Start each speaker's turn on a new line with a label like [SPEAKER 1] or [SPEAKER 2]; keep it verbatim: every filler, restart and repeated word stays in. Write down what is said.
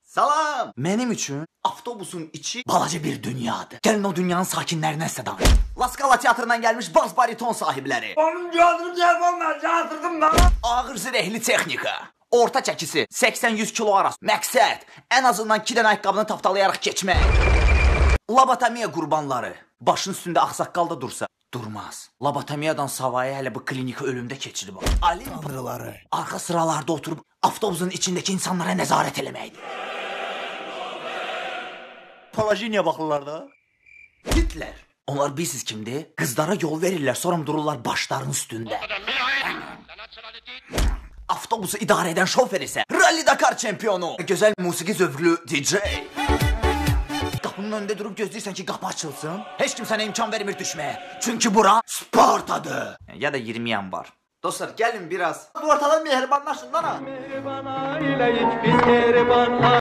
[SPEAKER 1] Salam. Mənim üçün avtobusun içi balaca bir dünyadır. Gəlin o dünyanın sakinlərinə sizə danışım. Laskala teatrından gəlmiş baz bariton sahibləri.
[SPEAKER 2] Onun gözünü telefonla yatırdım lan.
[SPEAKER 1] Ağır zirehli texnika. Orta çəkisi səksən yüz kilo arası. Məqsəd ən azından iki dənə ayaqqabını taptalayaraq keçmək. Lobotomiya qurbanları. Başın üstündə ağsaqqal da dursa durmaz. Lobotomiyadan savayı hələ bu klinika ölümdə keçirilib. Alim tanrıları. Arxa sıralarda oturub avtobusun içindəki insanlara nəzarət eləməkdir. Palajiniya baxırlar da. Hitler. Onlar bilsiz kimdir? Qızlara yol verirlər, sonra dururlar başların üstündə. Avtobusu idarə edən şofer isə Rally Dakar çempionu, gözəl musiqi zövqlü D J. Qapının önündə durub gözləyirsən ki, qapı açılsın. Heç kim sənə imkan vermir düşməyə. Çünki bura Spartadır. Ya da iyirmi yan var. Dostlar, gəlin biraz bu ortadan mehribanlaşın lan ha.